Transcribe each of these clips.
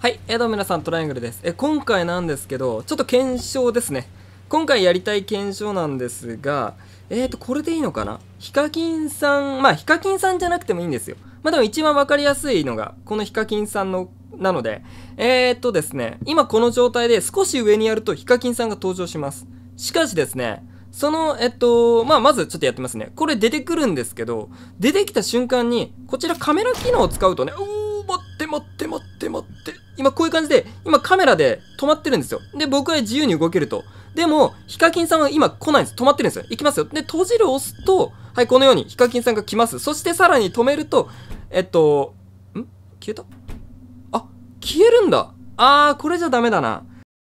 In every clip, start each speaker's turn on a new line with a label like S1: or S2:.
S1: はい、どうも皆さん、トライアングルです。今回なんですけど、ちょっと検証ですね。今回やりたい検証なんですが、これでいいのかな？ヒカキンさん、まあ、ヒカキンさんじゃなくてもいいんですよ。まあ、でも一番わかりやすいのが、このヒカキンさんの、なので、ですね、今この状態で少し上にやるとヒカキンさんが登場します。しかしですね、その、まあ、まずちょっとやってますね。これ出てくるんですけど、出てきた瞬間に、こちらカメラ機能を使うとね、待って。今こういう感じで、今カメラで止まってるんですよ。で、僕は自由に動けると。でも、ヒカキンさんは今来ないんです。止まってるんですよ。行きますよ。で、閉じるを押すと、はい、このようにヒカキンさんが来ます。そしてさらに止めると、消えた？あ、消えるんだ。これじゃダメだな。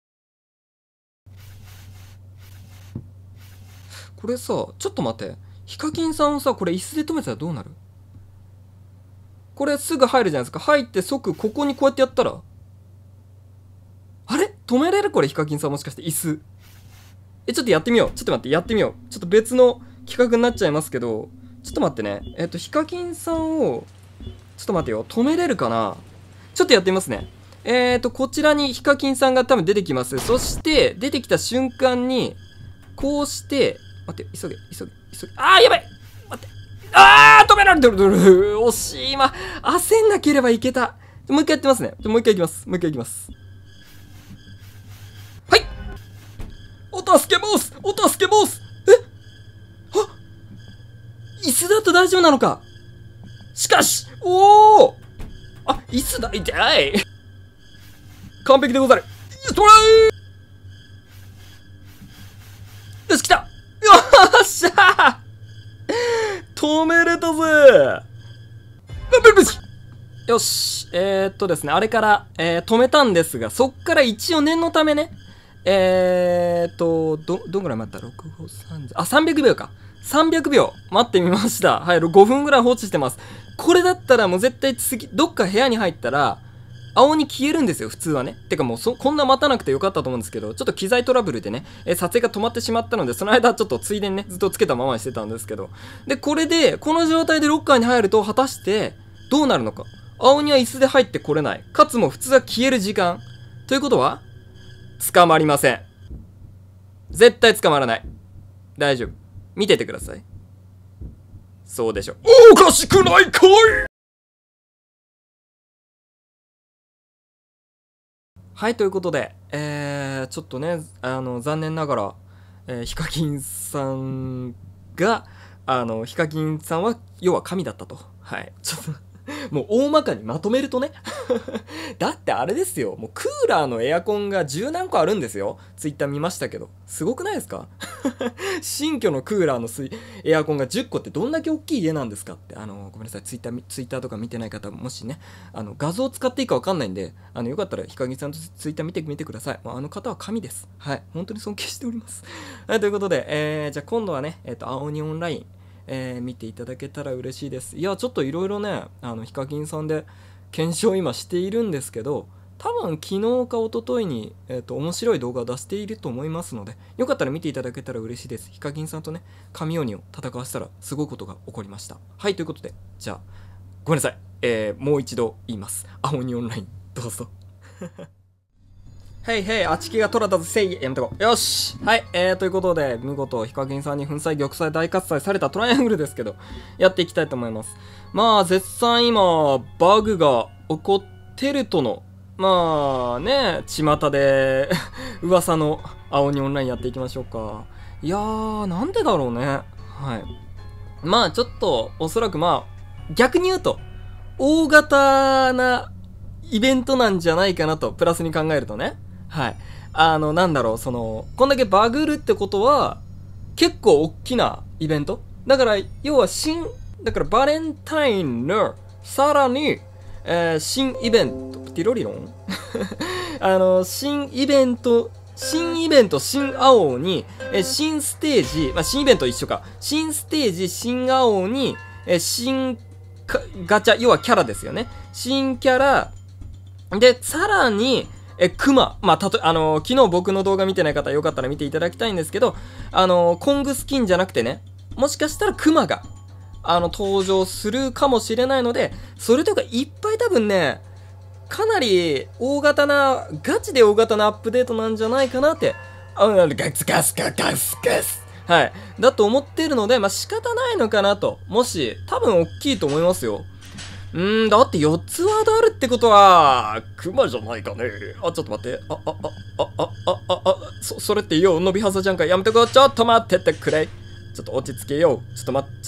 S1: これさ、ちょっと待って。ヒカキンさんをさ、これ椅子で止めてたらどうなる？これすぐ入るじゃないですか。入って即ここにこうやってやったら、あれ止めれる？これヒカキンさんもしかして椅子。ちょっとやってみよう。ちょっと待って、やってみよう。ちょっと別の企画になっちゃいますけど、ちょっと待ってね。ヒカキンさんを、ちょっと待ってよ。止めれるかな？ちょっとやってみますね。こちらにヒカキンさんが多分出てきます。そして、出てきた瞬間に、こうして、待って、急げ。やばい！待って。止められてる！惜しい。今、焦んなければいけた。もう一回やってますね。もう一回いきます。はい！お助けボス！椅子だと大丈夫なのか？しかし、椅子だ、痛い！完璧でござる。トライ！よし、来た！よっしゃー！止めれたぜ！よし。ですね、あれから、止めたんですが、そっから一応念のためね、どんぐらい待った？ 6、5、30、300秒か。300秒待ってみました。はい、5分ぐらい放置してます。これだったらもう絶対次、どっか部屋に入ったら、青に消えるんですよ、普通はね。てかもうこんな待たなくてよかったと思うんですけど、ちょっと機材トラブルでね、撮影が止まってしまったので、その間ちょっとついでにね、ずっとつけたままにしてたんですけど。で、これで、この状態でロッカーに入ると、果たして、どうなるのか。青には椅子で入ってこれない。かつも普通は消える時間。ということは、捕まりません。絶対捕まらない。大丈夫。見ててください。そうでしょ。おかしくないかい？はい、ということで、ちょっとね、残念ながら、ヒカキンさんが、ヒカキンさんは、要は神だったと。はい。ちょっともう大まかにまとめるとねだってあれですよ。もうクーラーのエアコンが10何個あるんですよ。ツイッター見ましたけど。すごくないですか新居のクーラーのエアコンが10個ってどんだけ大きい家なんですかって。ごめんなさい。ツイッターとか見てない方、もしね、画像を使っていいかわかんないんで、よかったらヒカキンさんとツイッター見てみてください。あの方は神です。はい。本当に尊敬しております。はい、ということで、じゃあ今度はね、青鬼オンライン、見ていただけたら嬉しいです。いや、ちょっといろいろね、ヒカキンさんで検証を今しているんですけど、多分昨日か一昨日に、面白い動画を出していると思いますので、よかったら見ていただけたら嬉しいです。ヒカキンさんとね、神鬼を戦わせたらすごいことが起こりました。はい、ということで、じゃあ、ごめんなさい。もう一度言います。青鬼オンライン、どうぞ。あちきが取らたぜ、せいやめとこう。よしはい、ということで、見事、ヒカキンさんに粉砕、玉砕、大喝采されたトライアングルですけど、やっていきたいと思います。まあ、絶賛今、バグが起こってるとの、まあね、巷で噂の青鬼オンラインやっていきましょうか。いやー、なんでだろうね。はい。まあ、ちょっと、おそらくまあ、逆に言うと、大型なイベントなんじゃないかなと、プラスに考えるとね。はい。なんだろう、こんだけバグるってことは、結構大きなイベントだから、要はだからバレンタインの、さらに、新イベント、ティロリロン新イベント、新青に、新ステージ、まあ、新イベント一緒か。新ステージ、新青に、新ガチャ、要はキャラですよね。新キャラ、で、さらに、クマ。まあ、昨日僕の動画見てない方はよかったら見ていただきたいんですけど、コングスキンじゃなくてね、もしかしたらクマが、登場するかもしれないので、それとかいっぱい多分ね、 かなりガチで大型なアップデートなんじゃないかなって、ガス。はい。だと思っているので、まあ、仕方ないのかなと。もし、多分大きいと思いますよ。だって4つワードあるってことは、クマじゃないかね。あ、ちょっと待って。それってよ、伸びはさじゃんか。やめてこう。ちょっと待っててくれ。ちょっと落ち着けよ。ちょっと待って、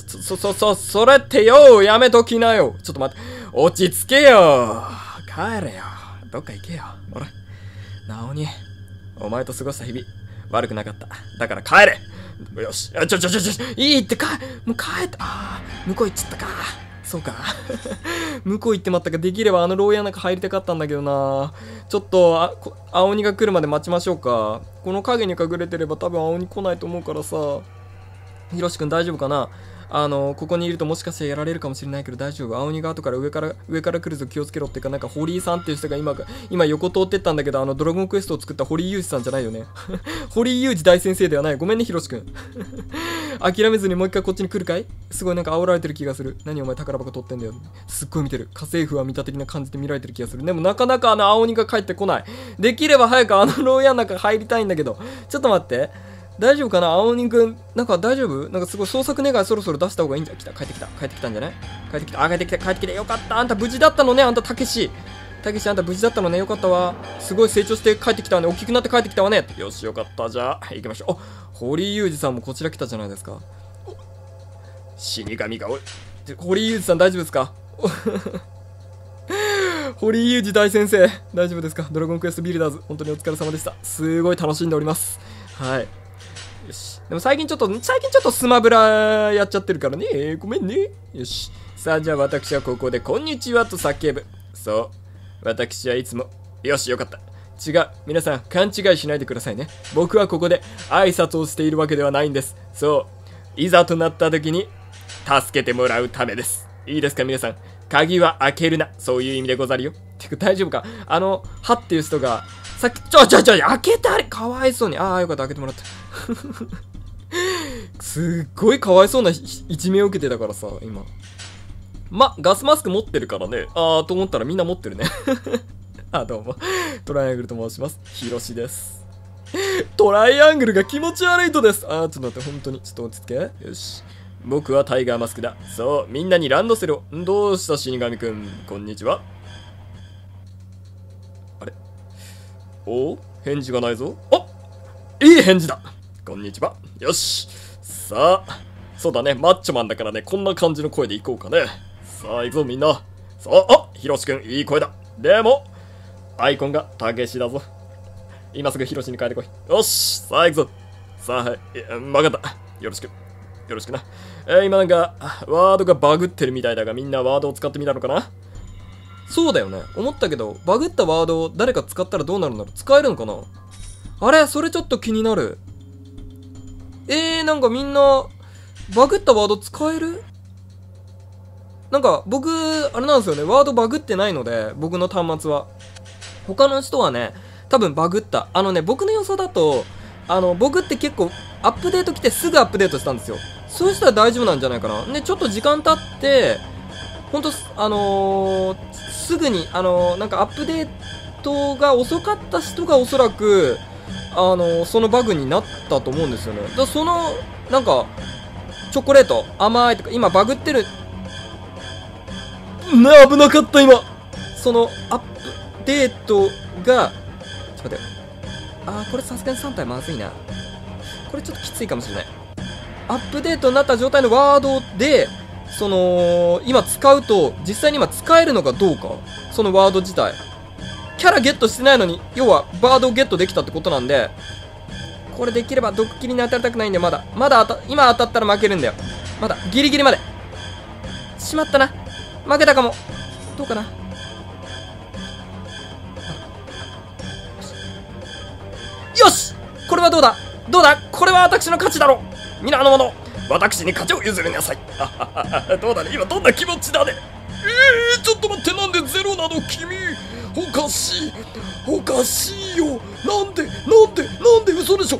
S1: それってよ、やめときなよ。ちょっと待って、落ち着けよ。帰れよ。どっか行けよ。ほら。なおに、お前と過ごした日々、悪くなかった。だから帰れ。よし。いいってもう帰った。向こう行っちゃったか。そうか。向こう行ってまったか。できればあの牢屋の中入りたかったんだけどな。ちょっと、青鬼が来るまで待ちましょうか。この影に隠れてれば多分青鬼来ないと思うからさ。ひろしくん大丈夫かな。ここにいるともしかしてやられるかもしれないけど大丈夫。青鬼が後から上から来るぞ、気をつけろっていうか、なんか堀井さんっていう人が今横通ってったんだけど、ドラゴンクエストを作った堀井雄二さんじゃないよね。堀井雄二大先生ではない。ごめんね、ひろしくん。諦めずにもう一回こっちに来るかい。すごいなんか煽られてる気がする。何お前宝箱取ってんだよ。すっごい見てる。家政婦は見た的な感じで見られてる気がする。でもなかなか青鬼が帰ってこない。できれば早く牢屋の中入りたいんだけど。ちょっと待って。大丈夫かな、青鬼くん。なんか大丈夫。なんかすごい捜索願いそろそろ出した方がいいんじゃ。帰ってきたんじゃない。帰ってきた。よかった。あんた無事だったのね。あんたたけし、あんた無事だったのね。よかったわ。すごい成長して帰ってきたわね。大きくなって帰ってきたわね。よし、よかった。じゃあ、行きましょう。堀井雄二さんもこちら来たじゃないですか。死神が堀井雄二さん大丈夫ですか。堀井雄二大先生、大丈夫ですか。ドラゴンクエストビルダーズ、本当にお疲れ様でした。すごい楽しんでおります。はい。よし。でも最近ちょっとスマブラやっちゃってるからね。ごめんね。よし。さあ、じゃあ私はここでこんにちはと叫ぶ。そう。私はいつも。よし、よかった。違う。皆さん、勘違いしないでくださいね。僕はここで挨拶をしているわけではないんです。そう。いざとなった時に、助けてもらうためです。いいですか、皆さん。鍵は開けるな。そういう意味でござるよ。てか、大丈夫か。はっていう人が、さっき、開けてあれかわいそうに。ああ、よかった、開けてもらった。すっごいかわいそうな一命を受けてたからさ、今。ガスマスク持ってるからね。と思ったらみんな持ってるね。どうも。トライアングルと申します。ひろしです。トライアングルが気持ち悪いとです。ちょっと待って、本当に。ちょっと落ち着け。よし。僕はタイガーマスクだ。そう、みんなにランドセルを。どうした死神くん。こんにちは。あれ、返事がないぞ。いい返事だ。こんにちは。よし。さあ、そうだね。マッチョマンだからね、こんな感じの声でいこうかね。さあ、行くぞみんな。さあ、ひろしくん、いい声だ。でも、アイコンがたけしだぞ。今すぐひろしに変えてこい。よし。さあ、行くぞ。さあ、はい。わかった。よろしくな。今なんか、ワードがバグってるみたいだが、みんなワードを使ってみたのかな。そうだよね。思ったけど、バグったワードを誰か使ったらどうなるんだろう。使えるのかな。あれ、それちょっと気になる。なんかみんな、バグったワード使える？なんか、僕、あれなんですよね。ワードバグってないので、僕の端末は。他の人はね、多分バグった。僕の予想だと、僕って結構、アップデート来てすぐアップデートしたんですよ。そうしたら大丈夫なんじゃないかな。で、ちょっと時間経って、ほんと、すぐに、なんかアップデートが遅かった人がおそらく、そのバグになったと思うんですよね。なんか、チョコレート、甘いとか、今バグってる。危なかった、今。その、アップデートが、ちょっと待って。これさすがに3体まずいな。これちょっときついかもしれない。アップデートになった状態のワードで、今使うと、実際に今使えるのかどうか。そのワード自体。キャラゲットしてないのに、要は、バードをゲットできたってことなんで、これできれば、ドッキリに当たりたくないんで、今当たったら負けるんだよ。まだ、ギリギリまで。しまったな。負けたかも。どうかな。よし！これはどうだこれは私の勝ちだろう。皆の者、私に勝ちを譲りなさい。どうだね、今どんな気持ちだね。ちょっと待って、なんでゼロなの君。おかしいよ。なんで嘘でしょ。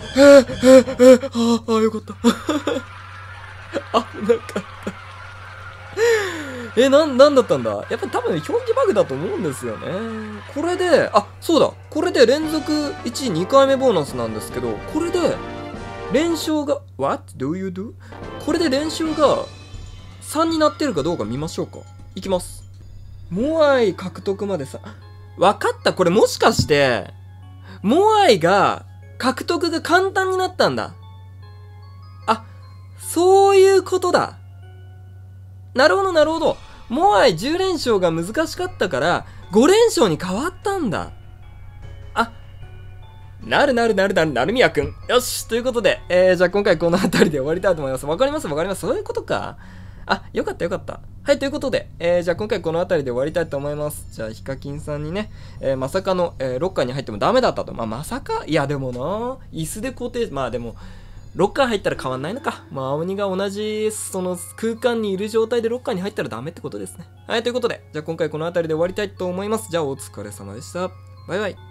S1: よかった。なんかなんだったんだ。やっぱ多分表記バグだと思うんですよね。これで、あ、そうだ。これで連続1位2回目ボーナスなんですけど、これで、連勝が、What do you do? これで連勝が3になってるかどうか見ましょうか。いきます。モアイ獲得までさ、わかった。これもしかして、モアイが獲得が簡単になったんだ。あ、そういうことだ。なるほどなるほど。モアイ10連勝が難しかったから5連勝に変わったんだ。あ、なるみやくん。よし、ということで、じゃあ今回この辺りで終わりたいと思います。わかりますそういうことか。あ、よかった。はい、ということで、じゃあ今回この辺りで終わりたいと思います。じゃあヒカキンさんにね、まさかの、ロッカーに入ってもダメだったと。まさかいやでもな、椅子で固定、でも、ロッカー入ったら変わんないのか。青鬼が同じ、その空間にいる状態でロッカーに入ったらダメってことですね。はい、ということで、じゃあ今回この辺りで終わりたいと思います。じゃあお疲れ様でした。バイバイ。